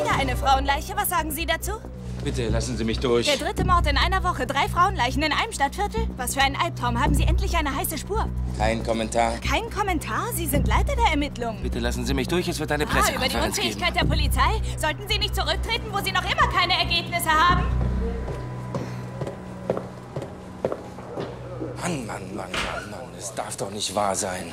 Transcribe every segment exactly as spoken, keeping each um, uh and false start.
Wieder eine Frauenleiche. Was sagen Sie dazu? Bitte, lassen Sie mich durch. Der dritte Mord in einer Woche. Drei Frauenleichen in einem Stadtviertel? Was für ein Albtraum. Haben Sie endlich eine heiße Spur? Kein Kommentar. Kein Kommentar? Sie sind Leiter der Ermittlungen. Bitte lassen Sie mich durch. Es wird eine Ah, über die Pressekonferenz geben. Unfähigkeit der Polizei? Sollten Sie nicht zurücktreten, wo Sie noch immer keine Ergebnisse haben? Mann, Mann, Mann, Mann, Mann. Das darf doch nicht wahr sein.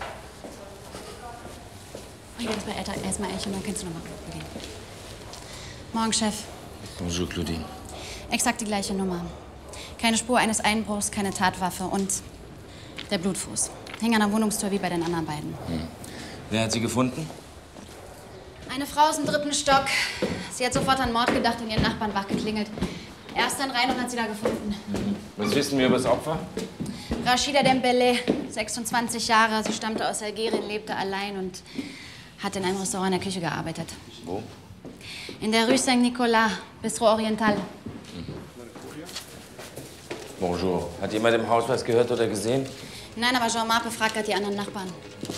Oh, jetzt bei erstmal Elchen, dann kannst du noch mal gehen. Morgen, Chef. Bonjour, Claudine. Exakt die gleiche Nummer. Keine Spur eines Einbruchs, keine Tatwaffe und der Blutfuß. Hing an der Wohnungstür wie bei den anderen beiden. Hm. Wer hat sie gefunden? Eine Frau aus dem dritten Stock. Sie hat sofort an Mord gedacht und ihren Nachbarn wach geklingelt. Er ist dann rein und hat sie da gefunden. Mhm. Was wissen wir über das Opfer? Rachida Dembélé, sechsundzwanzig Jahre. Sie stammte aus Algerien, lebte allein und hat in einem Restaurant in der Küche gearbeitet. Wo? In der Rue Saint-Nicolas, Bistro Oriental. Mhm. Bonjour. Hat jemand im Haus was gehört oder gesehen? Nein, aber Jean-Marc befragt hat die anderen Nachbarn.